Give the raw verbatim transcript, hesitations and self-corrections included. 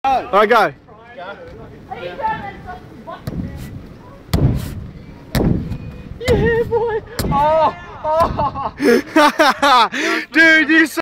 Alright, go. Yeah, boy. Oh, oh. Dude, you.